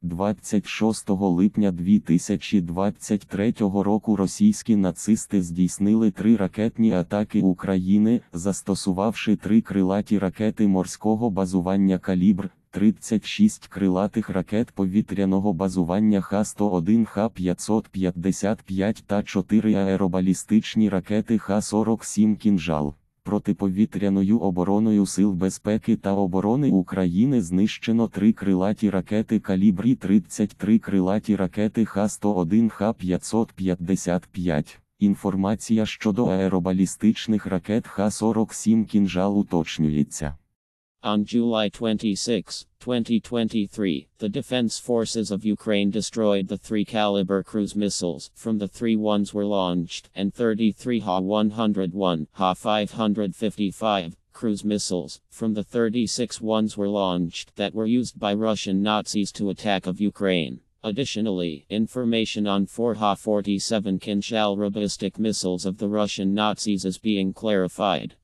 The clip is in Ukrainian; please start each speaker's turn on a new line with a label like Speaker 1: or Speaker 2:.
Speaker 1: 26 липня 2023 року російські нацисти здійснили 3 ракетні атаки України, застосувавши 3 крилаті ракети морського базування «Калібр», 36 крилатих ракет повітряного базування Х-101, Х-555 та 4 аеробалістичні ракети Х-47 «Кінжал». Протиповітряною обороною Сил безпеки та оборони України знищено 3 крилаті ракети «Калібр» 33 крилаті ракети Х-101, Х-555. Інформація щодо аеробалістичних ракет Х-47 «Кінжал» уточнюється.
Speaker 2: On July 26, 2023, the Defense Forces of Ukraine destroyed the 3 Kalibr cruise missiles. From the 3 ones were launched, and 33 Ha-101, Ha-555 cruise missiles. From the 36 ones were launched that were used by Russian Nazis to attack of Ukraine. Additionally, information on 4 Ha-47 Kinzhal ballistic missiles of the Russian Nazis is being clarified.